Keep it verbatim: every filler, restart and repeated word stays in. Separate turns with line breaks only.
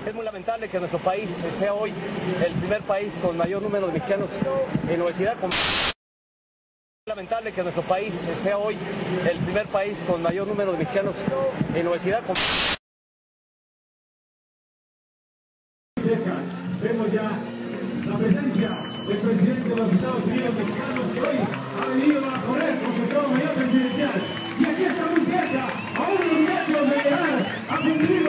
Es muy lamentable que nuestro país sea hoy el primer país con mayor número de mexicanos en obesidad. Es lamentable que nuestro país sea hoy el primer país con mayor número de mexicanos en obesidad.
Vemos ya la presencia del presidente de los Estados Unidos mexicanos, que hoy ha venido a correr con su Estado Mayor Presidencial. Y aquí está muy cerca, a unos metros de llegar a cumplir